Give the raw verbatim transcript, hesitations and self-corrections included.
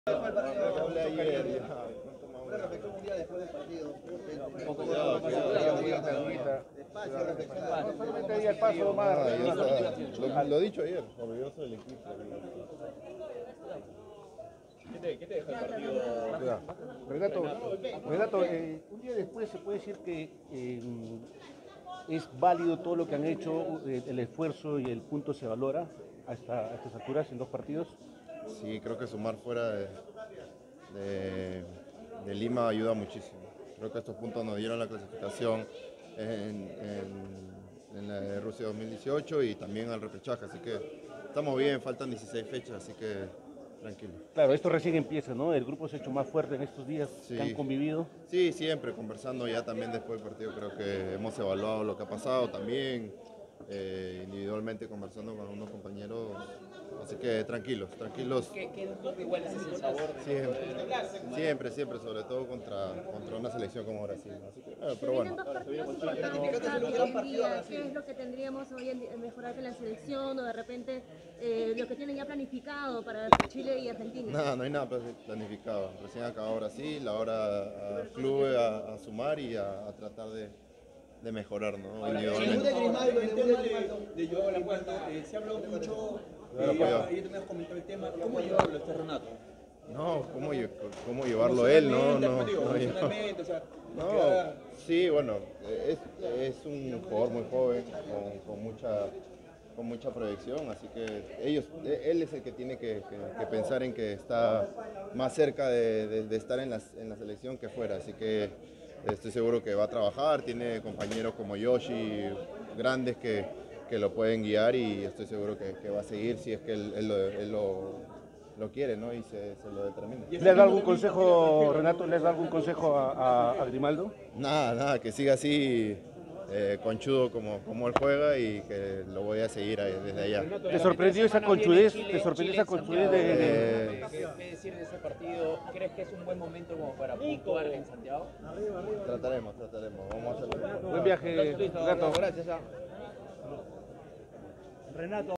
Hablé ayer. Un día después del partido. No solamente ahí el paso más. Lo, lo dicho ayer, orgulloso del equipo. ¿Qué te, qué te deja el partido? Renato, Renato eh, un día después se puede decir que eh, es válido todo lo que han hecho, eh, el esfuerzo y el punto se valora a, esta, a estas alturas en dos partidos. Sí, creo que sumar fuera de, de, de Lima ayuda muchísimo. Creo que estos puntos nos dieron la clasificación en, en, en la de Rusia dos mil dieciocho y también al repechaje, así que estamos bien, faltan dieciséis fechas, así que tranquilo. Claro, esto recién empieza, ¿no? El grupo se ha hecho más fuerte en estos días Sí. que han convivido. Sí, siempre conversando ya también después del partido, creo que hemos evaluado lo que ha pasado también, eh, individualmente conversando con unos compañeros, así que tranquilos, tranquilos. ¿Qué, qué un poco igual es el sabor? Siempre, siempre, siempre, sobre todo contra, contra una selección como Brasil. Así que, eh, pero bueno. ¿Qué es lo que tendríamos hoy en mejorar de la selección o de repente eh, lo que tienen ya planificado para Chile y Argentina? Nada, no hay nada planificado. Recién acabó Brasil, ahora a clubes a, a sumar y a, a tratar de, de mejorar, ¿no? Individualmente. De Joao Lapuerto, eh, se ha hablado mucho, Claro, eh, apoyado. ayer también has comentado el tema, ¿cómo llevarlo este Renato? No, ¿cómo, lle- cómo llevarlo él? No, no, Digo, no, yo- emocionalmente, o sea, No, queda- sí, bueno, es, es un jugador muy joven, con, con mucha, con mucha proyección, así que ellos, él es el que tiene que, que- que pensar en que está más cerca de, de- de estar en la, en la selección que fuera, así que estoy seguro que va a trabajar, tiene compañeros como Yoshi, grandes que, que lo pueden guiar y estoy seguro que, que va a seguir si es que él, él lo, él lo- lo quiere, ¿no? Y se, se lo determina. ¿Le has dado algún consejo, Renato, le has dado algún consejo a, a, a Grimaldo? Nada, nada, que siga así eh, conchudo como, como él juega y que lo voy a seguir ahí, desde allá. ¿Te sorprendió esa conchudez? ¿Te sorprendió esa conchudez de, de- Eh, ¿Qué, qué decir de ese partido? ¿Crees que es un buen momento como para puntuar en Santiago? Trataremos, trataremos, vamos a hacerlo. Buen viaje, Renato? Gracias. Renato.